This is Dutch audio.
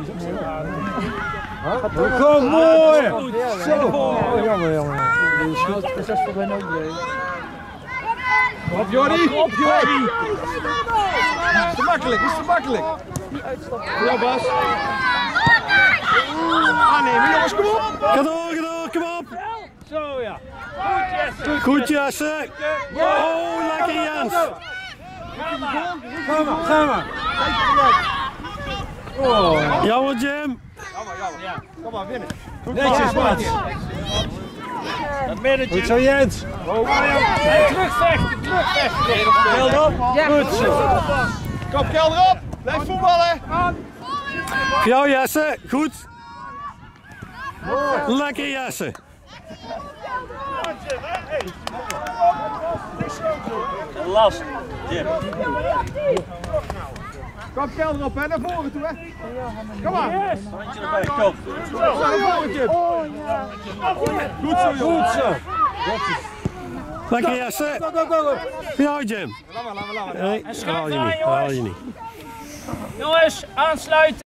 Kom, mooi! Zo! Jammer, jammer. Op Jordi! Op Jordi! Is te makkelijk, is te makkelijk. Ja, Bas. Aannemen, jongens, kom op! Ga door, kom op! Zo ja. Goed Jesse! Oh, lekker Jens! Ga maar. Oh. Jammer Jim! Jammer. Kom maar, winnen. Netjes, Mats. Goed zo, Jens. Terugvechten. Geldrop. Goed zo. Kom, Geldrop! Blijf voetballen! Voor jou Jesse, goed! Lekker Jesse! Last. Kom, Geldrop, hè, naar voren toe, hè! Kom maar! Handje erbij, kom. Naar voren, Jim! Goed zo, jongens! Goed zo. Lekker Jesse! Go. Voor jou Jim! Laat maar. Nee, haal je niet. Jongens, aansluiten.